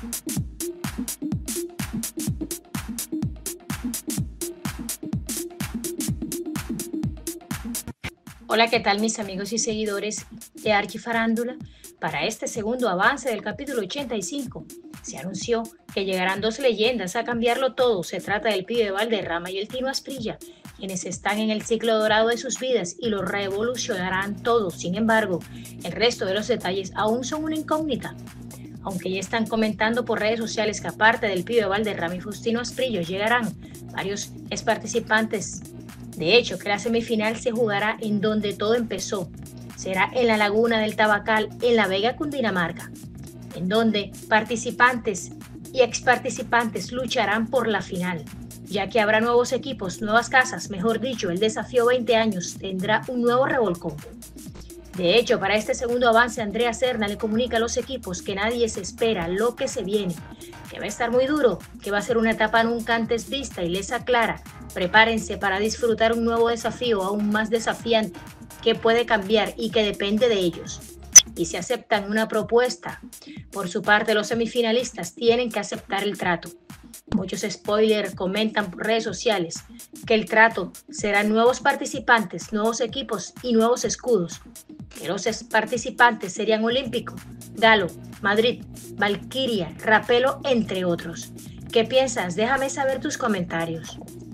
Hola, ¿qué tal mis amigos y seguidores de Archifarándula? Para este segundo avance del capítulo 85, se anunció que llegarán dos leyendas a cambiarlo todo. Se trata del Pibe Valderrama y el Tino Asprilla, quienes están en el ciclo dorado de sus vidas y lo revolucionarán todo. Sin embargo, el resto de los detalles aún son una incógnita. Aunque ya están comentando por redes sociales que aparte del Pibe Valderrama y Faustino Asprilla llegarán varios ex participantes. De hecho, que la semifinal se jugará en donde todo empezó. Será en la Laguna del Tabacal, en La Vega, Cundinamarca, en donde participantes y ex participantes lucharán por la final, ya que habrá nuevos equipos, nuevas casas, mejor dicho, el desafío 20 años tendrá un nuevo revolcón. De hecho, para este segundo avance, Andrea Serna le comunica a los equipos que nadie se espera lo que se viene, que va a estar muy duro, que va a ser una etapa nunca antes vista y les aclara: prepárense para disfrutar un nuevo desafío aún más desafiante, que puede cambiar y que depende de ellos. Y si aceptan una propuesta, por su parte los semifinalistas tienen que aceptar el trato. Muchos spoilers comentan por redes sociales que el trato será nuevos participantes, nuevos equipos y nuevos escudos. Que los participantes serían Olímpico, Galo, Madrid, Valkyria, Rapelo, entre otros. ¿Qué piensas? Déjame saber tus comentarios.